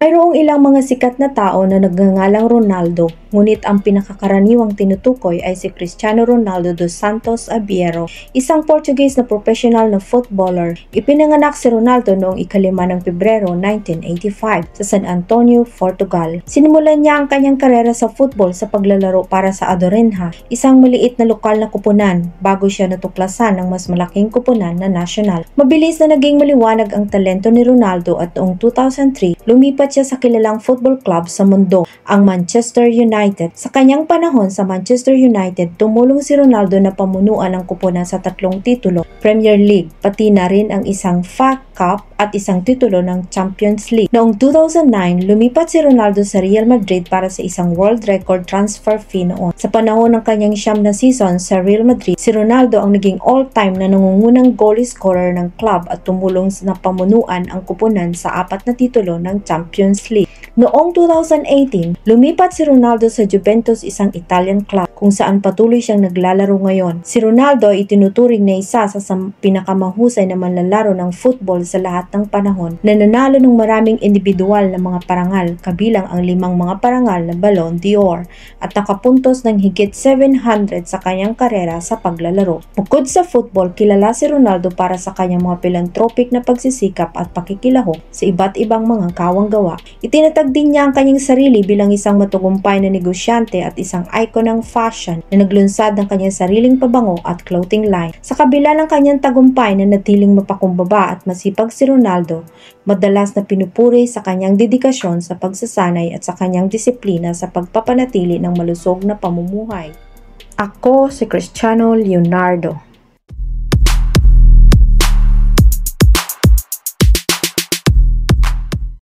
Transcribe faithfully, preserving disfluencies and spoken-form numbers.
Mayroong ilang mga sikat na tao na nagngangalang Ronaldo, ngunit ang pinakakaraniwang tinutukoy ay si Cristiano Ronaldo dos Santos Aveiro, isang Portuguese na professional na footballer. Ipinanganak si Ronaldo noong ikalima ng Pebrero nineteen eighty-five sa San Antonio, Portugal. Sinimulan niya ang kanyang karera sa football sa paglalaro para sa Adorenha, isang maliit na lokal na kupunan, bago siya natuklasan ng mas malaking kupunan na nasyonal. Mabilis na naging maliwanag ang talento ni Ronaldo at noong two thousand three, lumipat siya sa kilalang football club sa mundo, ang Manchester United. Sa kanyang panahon sa Manchester United, tumulong si Ronaldo na pamunuan ang kupunan sa tatlong titulo, Premier League, pati na rin ang isang F A Cup at isang titulo ng Champions League. Noong two thousand nine, lumipat si Ronaldo sa Real Madrid para sa isang world record transfer fee noon. Sa panahon ng kanyang siyam na season sa Real Madrid, si Ronaldo ang naging all-time na nangungunang goal scorer ng club at tumulong na pamunuan ang kupunan sa apat na titulo ng Champions League. Noong two thousand eighteen, lumipat si Ronaldo sa Juventus, isang Italian club kung saan patuloy siyang naglalaro ngayon. Si Ronaldo ay itinuturing na isa sa pinakamahusay na manlalaro ng football sa lahat ng panahon, na nanalo ng maraming individual na mga parangal, kabilang ang limang mga parangal na Ballon d'Or, at nakapuntos ng higit seven hundred sa kanyang karera sa paglalaro. Bukod sa football, kilala si Ronaldo para sa kanyang mga philanthropic na pagsisikap at pakikilahok sa iba't ibang mga kawanggawa. Itinatag din niya ang kanyang sarili bilang isang matagumpay na negosyante at isang icon ng fashion na naglunsad ng kanyang sariling pabango at clothing line. Sa kabila ng kanyang tagumpay na natiling mapakumbaba at masipag si Ronaldo, madalas na pinupuri sa kanyang dedikasyon sa pagsasanay at sa kanyang disiplina sa pagpapanatili ng malusog na pamumuhay. Ako si Cristiano Leonardo.